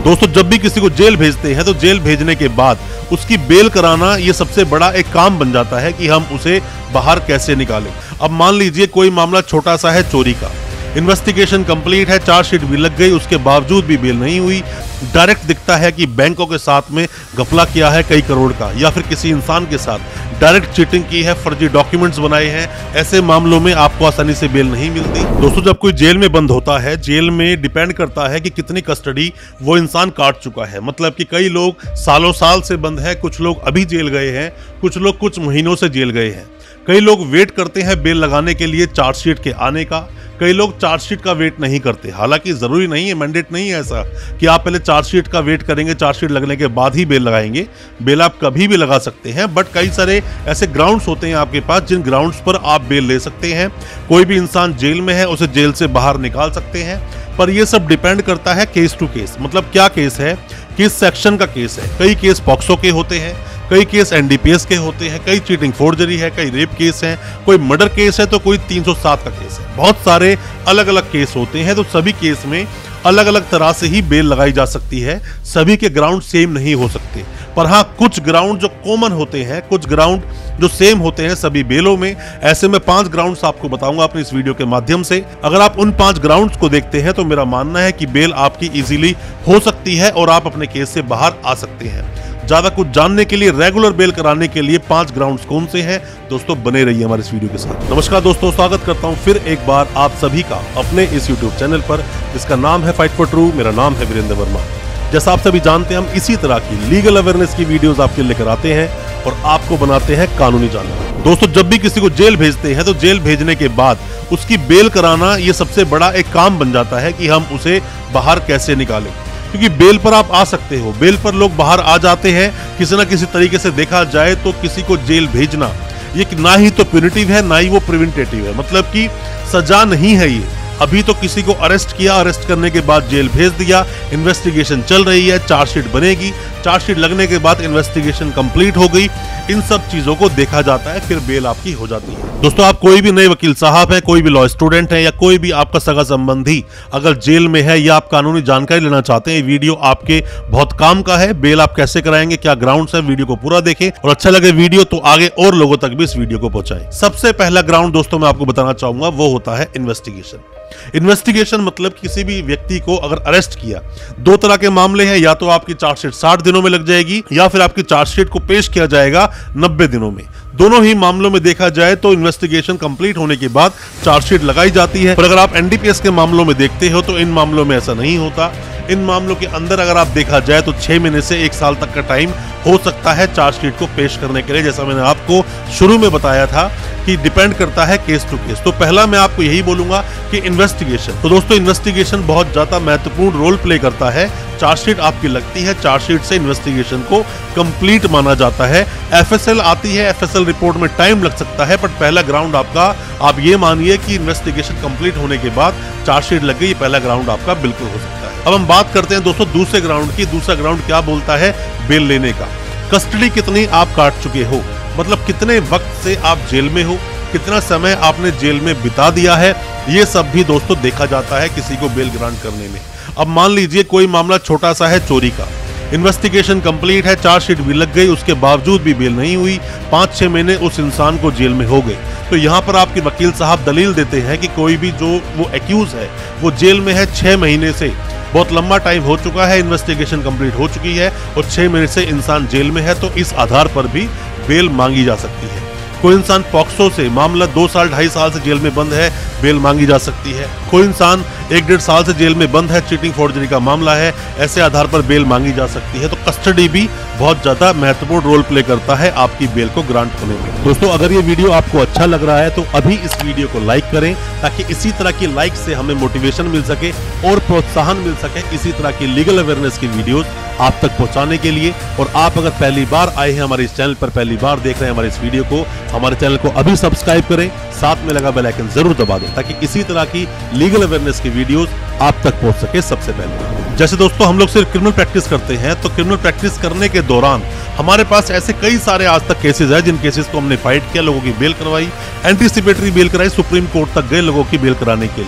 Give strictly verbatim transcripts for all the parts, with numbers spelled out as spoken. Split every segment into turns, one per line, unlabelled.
दोस्तों जब भी किसी को जेल भेजते हैं तो जेल भेजने के बाद उसकी बेल कराना ये सबसे बड़ा एक काम बन जाता है कि हम उसे बाहर कैसे निकालें। अब मान लीजिए कोई मामला छोटा सा है चोरी का, इन्वेस्टिगेशन कंप्लीट है, चार्जशीट भी लग गई, उसके बावजूद भी बेल नहीं हुई। डायरेक्ट दिखता है कि बैंकों के साथ में घपला किया है कई करोड़ का, या फिर किसी इंसान के साथ डायरेक्ट चीटिंग की है, फर्जी डॉक्यूमेंट्स बनाए हैं। ऐसे मामलों में आपको आसानी से बेल नहीं मिलती। दोस्तों जब कोई जेल में बंद होता है, जेल में डिपेंड करता है कि कितनी कस्टडी वो इंसान काट चुका है। मतलब कि कई लोग सालों साल से बंद है, कुछ लोग अभी जेल गए हैं, कुछ लोग कुछ महीनों से जेल गए हैं। कई लोग वेट करते हैं बेल लगाने के लिए चार्जशीट के आने का, कई लोग चार्जशीट का वेट नहीं करते। हालांकि जरूरी नहीं है, मैंडेट नहीं है ऐसा कि आप पहले चार्जशीट का वेट करेंगे, चार्जशीट लगने के बाद ही बेल लगाएंगे। बेल आप कभी भी लगा सकते हैं, बट कई सारे ऐसे ग्राउंड्स होते हैं आपके पास जिन ग्राउंड्स पर आप बेल ले सकते हैं। कोई भी इंसान जेल में है उसे जेल से बाहर निकाल सकते हैं, पर यह सब डिपेंड करता है केस टू केस। मतलब क्या केस है, किस सेक्शन का केस है। कई केस पॉक्सो के होते हैं, कई केस एनडीपीएस के होते हैं, कई चीटिंग फोर्जरी है, कई रेप केस हैं, कोई मर्डर केस है तो कोई तीन सौ सात का केस है। बहुत सारे अलग अलग केस होते हैं, तो सभी केस में अलग अलग तरह से ही बेल लगाई जा सकती है। सभी के ग्राउंड सेम नहीं हो सकते, पर हाँ कुछ ग्राउंड जो कॉमन होते हैं, कुछ ग्राउंड जो सेम होते हैं सभी बेलों में। ऐसे में पांच ग्राउंड्स आपको बताऊंगा अपनी इस वीडियो के माध्यम से। अगर आप उन पांच ग्राउंड्स को देखते हैं तो मेरा मानना है कि बेल आपकी इजीली हो सकती है और आप अपने केस से बाहर आ सकते हैं। ज्यादा कुछ जानने के लिए, रेगुलर बेल कराने के लिए पांच ग्राउंड्स कौन से हैं, दोस्तों बने रहिए हमारे इस वीडियो के साथ। नमस्कार दोस्तों, स्वागत करता हूं फिर एक बार आप सभी का अपने इस यूट्यूब चैनल पर जिसका नाम है फाइट फॉर ट्रू। मेरा नाम है वीरेंद्र वर्मा। जैसा आप सभी जानते हैं, हम इसी तरह की लीगल अवेयरनेस की वीडियोस आपके लेकर आते हैं और आपको बनाते हैं कानूनी जानकार। दोस्तों जब भी किसी को जेल भेजते हैं तो जेल भेजने के बाद उसकी बेल कराना ये सबसे बड़ा एक काम बन जाता है कि हम उसे बाहर कैसे निकालें। क्योंकि बेल पर आप आ सकते हो, बेल पर लोग बाहर आ जाते हैं। किसी ना किसी तरीके से देखा जाए तो किसी को जेल भेजना ये ना ही तो प्यूनिटिव है, ना ही वो प्रिवेंटेटिव है। मतलब कि सजा नहीं है ये। अभी तो किसी को अरेस्ट किया, अरेस्ट करने के बाद जेल भेज दिया, इन्वेस्टिगेशन चल रही है, चार्जशीट बनेगी, चार्जशीट लगने के बाद इन्वेस्टिगेशन कंप्लीट हो गई। इन सब चीजों को देखा जाता है, फिर बेल आपकी हो जाती है। दोस्तों आप कोई भी नए वकील साहब हैं, कोई भी लॉ स्टूडेंट है, या कोई भी आपका सगा संबंधी अगर जेल में है या आप कानूनी जानकारी लेना चाहते हैं, वीडियो आपके बहुत काम का है। बेल आप कैसे कराएंगे, क्या ग्राउंड्स है, वीडियो को पूरा देखें और अच्छा लगे वीडियो तो आगे और लोगों तक भी इस वीडियो को पहुंचाएं। सबसे पहला ग्राउंड दोस्तों मैं आपको बताना चाहूंगा वो होता है इन्वेस्टिगेशन। इन्वेस्टिगेशन मतलब किसी भी व्यक्ति को अगर अरेस्ट किया, दो तरह के मामले हैं, या तो आपकी चार्जशीट साठ दिनों में लग जाएगी या फिर आपकी चार्जशीट को पेश किया जाएगा नब्बे दिनों में। दोनों ही मामलों में देखा जाए तो इन्वेस्टिगेशन कंप्लीट होने के बाद चार्जशीट लगाई जाती है। पर अगर आप एनडीपीएस के मामलों में देखते हो तो इन मामलों में ऐसा नहीं होता। इन मामलों के अंदर अगर आप देखा जाए तो छह महीने से एक साल तक का टाइम हो सकता है चार्जशीट को पेश करने के लिए। जैसा मैंने आपको शुरू में बताया था कि डिपेंड करता है केस टू केस। तो पहला मैं आपको यही बोलूंगा कि इन्वेस्टिगेशन। तो दोस्तों इन्वेस्टिगेशन बहुत ज्यादा महत्वपूर्ण रोल प्ले करता है। चार्जशीट आपकी लगती है, चार्जशीट से इन्वेस्टिगेशन को कंप्लीट माना जाता है। एफएसएल आती है, एफएसएल रिपोर्ट में टाइम लग सकता है, बट पहला ग्राउंड आपका आप ये मानिए कि इन्वेस्टिगेशन कंप्लीट होने के बाद चार्जशीट लग गई, पहला ग्राउंड आपका बिल्कुल हो सकता है। अब हम बात करते हैं दोस्तों दूसरे ग्राउंड की। दूसरा ग्राउंड क्या बोलता है बेल लेने का। कस्टडी कितनी आप काट चुके हो, मतलब कितने वक्त से आप जेल में हो, कितना समय आपने जेल में बिता दिया है, ये सब भी दोस्तों देखा जाता है किसी को बेल ग्रांट करने में। अब मान लीजिए कोई मामला छोटा सा है चोरी का, इन्वेस्टिगेशन कंप्लीट है, चार्जशीट भी लग गई, उसके बावजूद भी बेल नहीं हुई, पांच छह महीने उस इंसान को जेल में हो गए। तो यहाँ पर आपके वकील साहब दलील देते हैं कि कोई भी जो वो एक्यूज है वो जेल में है छह महीने से, बहुत लंबा टाइम हो चुका है, इन्वेस्टिगेशन कंप्लीट हो चुकी है और छह महीने से इंसान जेल में है, तो इस आधार पर भी बेल मांगी जा सकती है। कोई इंसान पॉक्सो से मामला दो साल ढाई साल से जेल में बंद है, बेल मांगी जा सकती है। कोई इंसान एक डेढ़ साल से जेल में बंद है, चीटिंग फोर्जरी का मामला है, ऐसे आधार पर बेल मांगी जा सकती है। तो कस्टडी भी बहुत ज्यादा महत्वपूर्ण रोल प्ले करता है आपकी बेल को ग्रांट होने में। दोस्तों अगर ये वीडियो आपको अच्छा लग रहा है तो अभी इस वीडियो को लाइक करें, ताकि इसी तरह की लाइक से हमें मोटिवेशन मिल सके और प्रोत्साहन मिल सके इसी तरह की लीगल अवेयरनेस की वीडियोस आप तक पहुंचाने के लिए। और आप अगर पहली बार आए हैं हमारे इस चैनल पर, पहली बार देख रहे हैं हमारे इस वीडियो को, हमारे चैनल को अभी सब्सक्राइब करें, साथ में लगा बेल आइकन जरूर दबा दें, ताकि इसी तरह की लीगल अवेयरनेस की वीडियोस आप तक पहुंच सके सबसे पहले। जैसे दोस्तों हम लोग सिर्फ क्रिमिनल प्रैक्टिस करते हैं, तो क्रिमिनल प्रैक्टिस करने के दौरान हमारे पास ऐसे कई सारे आज तक केसेस हैं जिन केसेस को हमने फाइट किया, लोगों की बेल करवाई, एंटीसिपेटरी बेल कराई, सुप्रीम कोर्ट तक गए लोगों की बेल कराने के लिए।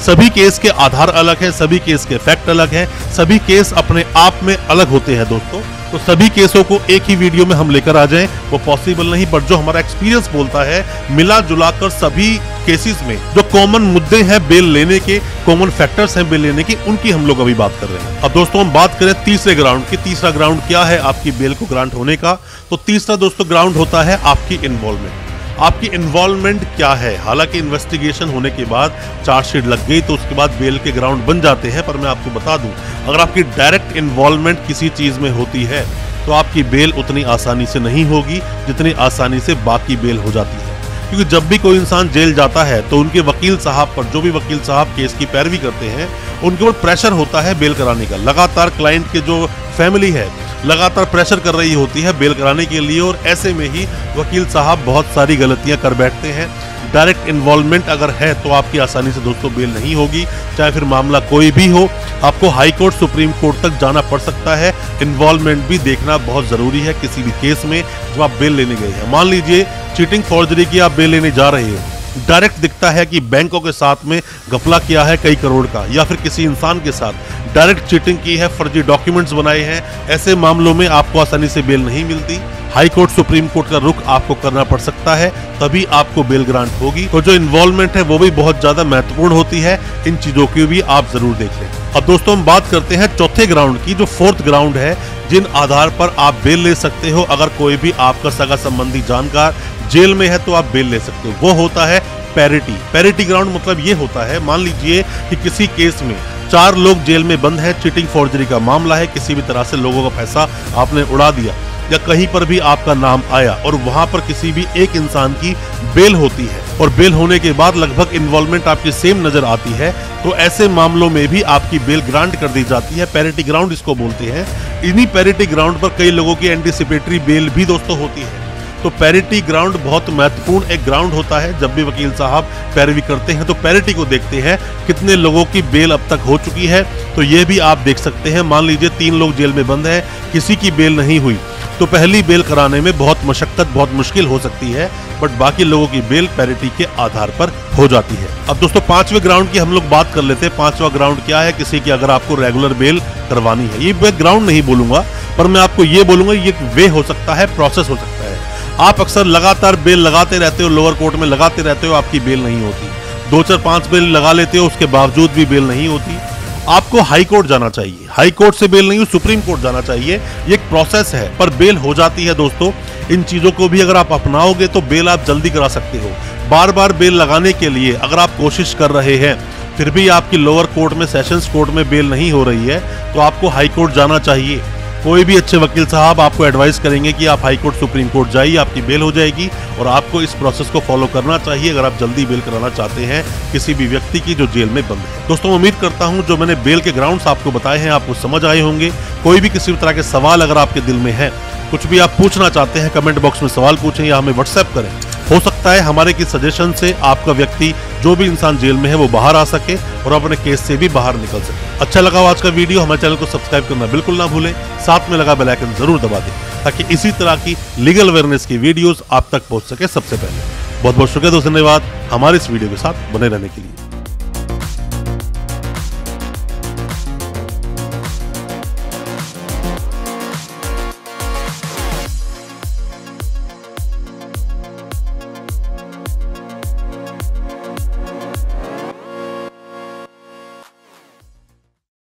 सभी केस के आधार अलग है, सभी केस के फैक्ट अलग है, सभी केस अपने आप में अलग होते हैं दोस्तों। तो सभी केसों को एक ही वीडियो में हम लेकर आ जाएं वो पॉसिबल नहीं, बट जो हमारा एक्सपीरियंस बोलता है मिला जुला कर सभी केसेस में जो कॉमन मुद्दे हैं बेल लेने के, कॉमन फैक्टर्स हैं बेल लेने की, उनकी हम लोग अभी बात कर रहे हैं। अब दोस्तों हम बात करें तीसरे ग्राउंड की। तीसरा ग्राउंड क्या है आपकी बेल को ग्रांट होने का? तो तीसरा दोस्तों ग्राउंड होता है आपकी इन्वॉल्वमेंट। आपकी इन्वॉल्वमेंट क्या है? हालांकि इन्वेस्टिगेशन होने के बाद चार्जशीट लग गई तो उसके बाद बेल के ग्राउंड बन जाते हैं, पर मैं आपको बता दूं अगर आपकी डायरेक्ट इन्वॉल्वमेंट किसी चीज में होती है तो आपकी बेल उतनी आसानी से नहीं होगी जितनी आसानी से बाकी बेल हो जाती है। क्योंकि जब भी कोई इंसान जेल जाता है तो उनके वकील साहब पर, जो भी वकील साहब केस की पैरवी करते हैं, उनके ऊपर प्रेशर होता है बेल कराने का। लगातार क्लाइंट के जो फैमिली है लगातार प्रेशर कर रही होती है बेल कराने के लिए, और ऐसे में ही वकील साहब बहुत सारी गलतियां कर बैठते हैं। डायरेक्ट इन्वॉल्वमेंट अगर है तो आपकी आसानी से दोस्तों बेल नहीं होगी, चाहे फिर मामला कोई भी हो। आपको हाई कोर्ट, सुप्रीम कोर्ट तक जाना पड़ सकता है। इन्वॉल्वमेंट भी देखना बहुत जरूरी है किसी भी केस में जब आप बेल लेने गए हैं। मान लीजिए चीटिंग फॉर्जरी की आप बेल लेने जा रहे हो, डायरेक्ट दिखता है कि बैंकों के साथ में घपला किया है कई करोड़ का, या फिर किसी इंसान के साथ डायरेक्ट चीटिंग की है, फर्जी डॉक्यूमेंट्स बनाए हैं, ऐसे मामलों में आपको आसानी से बेल नहीं मिलती। हाई कोर्ट, सुप्रीम कोर्ट का रुख आपको करना पड़ सकता है, तभी आपको बेल ग्रांट होगी। तो जो इन्वॉल्वमेंट है वो भी बहुत ज्यादा महत्वपूर्ण होती है, इन चीजों की भी आप जरूर देख लें। अब दोस्तों हम बात करते हैं चौथे ग्राउंड की, जो फोर्थ ग्राउंड है जिन आधार पर आप बेल ले सकते हो। अगर कोई भी आपका सगा संबंधी जानकार जेल में है तो आप बेल ले सकते हो, वो होता है पैरिटी। पैरिटी ग्राउंड मतलब ये होता है, मान लीजिए कि किसी केस में चार लोग जेल में बंद हैं, चीटिंग फॉर्जरी का मामला है, किसी भी तरह से लोगों का पैसा आपने उड़ा दिया या कहीं पर भी आपका नाम आया और वहां पर किसी भी एक इंसान की बेल होती है और बेल होने के बाद लगभग इन्वॉल्वमेंट आपकी सेम नजर आती है, तो ऐसे मामलों में भी आपकी बेल ग्रांट कर दी जाती है। पैरिटी ग्राउंड इसको बोलते हैं। इन्हीं पैरिटी ग्राउंड पर कई लोगों की एंटीसिपेटरी बेल भी दोस्तों होती है। तो पैरिटी ग्राउंड बहुत महत्वपूर्ण एक ग्राउंड होता है। जब भी वकील साहब पैरवी करते हैं तो पैरिटी को देखते हैं कितने लोगों की बेल अब तक हो चुकी है। तो ये भी आप देख सकते हैं, मान लीजिए तीन लोग जेल में बंद हैं, किसी की बेल नहीं हुई, तो पहली बेल कराने में बहुत मशक्कत, बहुत मुश्किल हो सकती है, बट बाकी लोगों की बेल पैरिटी के आधार पर हो जाती है। अब दोस्तों पांचवें ग्राउंड की हम लोग बात कर लेते हैं। पांचवा ग्राउंड क्या है? किसी की अगर आपको रेगुलर बेल करवानी है, ये ग्राउंड नहीं बोलूंगा, पर मैं आपको ये बोलूंगा ये वे हो सकता है, प्रोसेस हो सकता है। आप अक्सर लगातार बेल लगाते रहते हो, लोअर कोर्ट में लगाते रहते हो, आपकी बेल नहीं होती, दो चार पांच बेल लगा लेते हो, उसके बावजूद भी बेल नहीं होती। आपको हाई कोर्ट जाना चाहिए, हाई कोर्ट से बेल नहीं हो सुप्रीम कोर्ट जाना चाहिए, ये एक प्रोसेस है, पर बेल हो जाती है दोस्तों। इन चीजों को भी अगर आप अपनाओगे तो बेल आप जल्दी करा सकते हो। बार बार बेल लगाने के लिए अगर आप कोशिश कर रहे हैं फिर भी आपकी लोअर कोर्ट में, सेशंस कोर्ट में बेल नहीं हो रही है, तो आपको हाई कोर्ट जाना चाहिए। कोई भी अच्छे वकील साहब आपको एडवाइस करेंगे कि आप हाई कोर्ट, सुप्रीम कोर्ट जाइए, आपकी बेल हो जाएगी, और आपको इस प्रोसेस को फॉलो करना चाहिए अगर आप जल्दी बेल कराना चाहते हैं किसी भी व्यक्ति की जो जेल में बंद है। दोस्तों उम्मीद करता हूं जो मैंने बेल के ग्राउंड्स आपको बताए हैं आपको समझ आए होंगे। कोई भी किसी भी तरह के सवाल अगर आपके दिल में है, कुछ भी आप पूछना चाहते हैं, कमेंट बॉक्स में सवाल पूछें या हमें व्हाट्सएप करें। हो सकता है हमारे की सजेशन से आपका व्यक्ति, जो भी इंसान जेल में है, वो बाहर आ सके और अपने केस से भी बाहर निकल सके। अच्छा लगा आज का वीडियो, हमारे चैनल को सब्सक्राइब करना बिल्कुल ना भूलें, साथ में लगा बेल आइकन जरूर दबा दें ताकि इसी तरह की लीगल अवेयरनेस की वीडियोस आप तक पहुंच सके सबसे पहले। बहुत बहुत शुक्रिया दोस्तों, धन्यवाद हमारे इस वीडियो के साथ बने रहने के लिए।